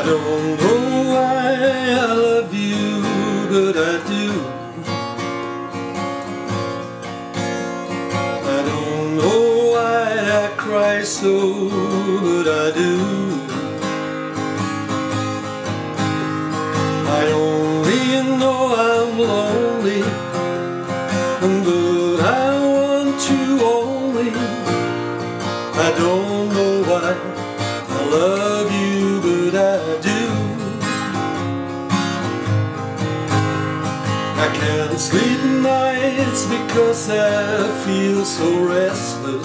I don't know why I love you, but I do. I don't know why I cry so, but I do. I only know I'm lonely, but I want you only. I don't know why I love you, but I do. I can't sleep nights because I feel so restless.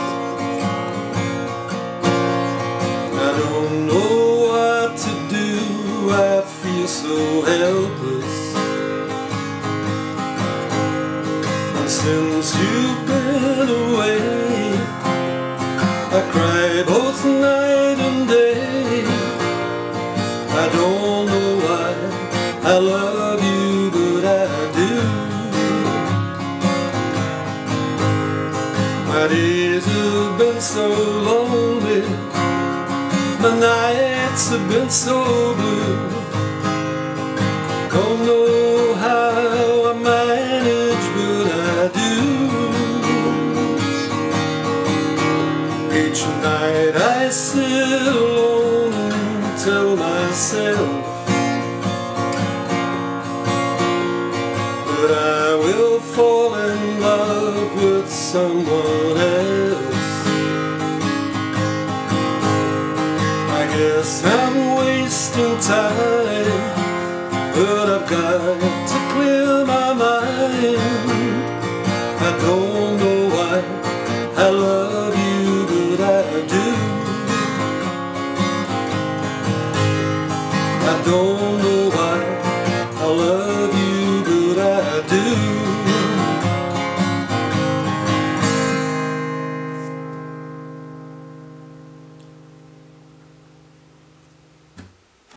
I don't know what to do, I feel so helpless. And since you've been away, I cry both night and day. I don't know why I love you, but I do. My days have been so lonely, my nights have been so blue. Don't know how I manage, but I do. Each night I sit alone and tell myself that I will fall in love with someone else. I guess I'm wasting time, but I've got to clear my mind. I don't know why I love you, but I do. I don't